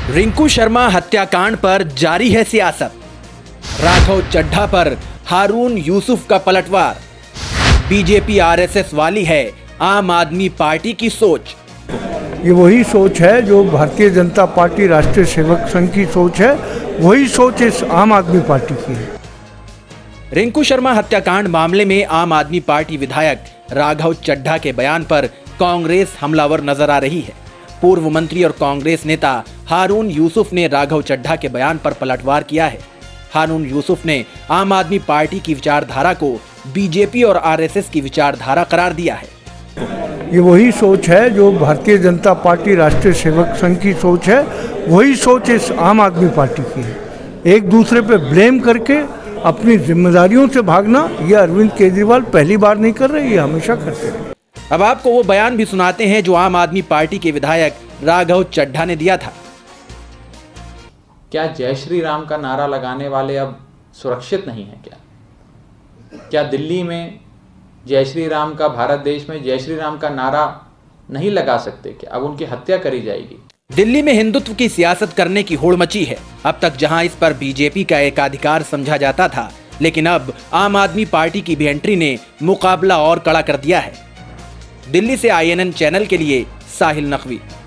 रिंकू शर्मा हत्याकांड पर जारी है सियासत। राघव चड्ढा पर हारून यूसुफ का पलटवार। बीजेपी आरएसएस वाली है आम आदमी पार्टी की सोच। ये वही सोच है जो भारतीय जनता पार्टी राष्ट्रीय सेवक संघ की सोच है, वही सोच इस आम आदमी पार्टी की है। रिंकू शर्मा हत्याकांड मामले में आम आदमी पार्टी विधायक राघव चड्ढा के बयान पर कांग्रेस हमलावर नजर आ रही है। पूर्व मंत्री और कांग्रेस नेता हारून यूसुफ ने राघव चड्ढा के बयान पर पलटवार किया है। हारून यूसुफ ने आम आदमी पार्टी की विचारधारा को बीजेपी और आरएसएस की विचारधारा करार दिया है। ये वही सोच है जो भारतीय जनता पार्टी राष्ट्रीय सेवक संघ की सोच है, वही सोच इस आम आदमी पार्टी की है। एक दूसरे पे ब्लेम करके अपनी जिम्मेदारियों से भागना, ये अरविंद केजरीवाल पहली बार नहीं कर रहे, ये हमेशा करते रहे। अब आपको वो बयान भी सुनाते हैं जो आम आदमी पार्टी के विधायक राघव चड्ढा ने दिया था। क्या जय श्री राम का नारा लगाने वाले अब सुरक्षित नहीं है? क्या दिल्ली में जय श्री राम का, भारत देश में जय श्री राम का नारा नहीं लगा सकते? क्या अब उनकी हत्या करी जाएगी? दिल्ली में हिंदुत्व की सियासत करने की होड़ मची है। अब तक जहां इस पर बीजेपी का एकाधिकार समझा जाता था, लेकिन अब आम आदमी पार्टी की भी एंट्री ने मुकाबला और कड़ा कर दिया है। दिल्ली से INN चैनल के लिए साहिल नकवी।